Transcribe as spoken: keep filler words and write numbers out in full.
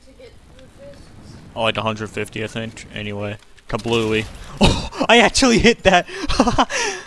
Oh, like one hundred fifty, I think. Anyway, kablooey. Oh, I actually hit that.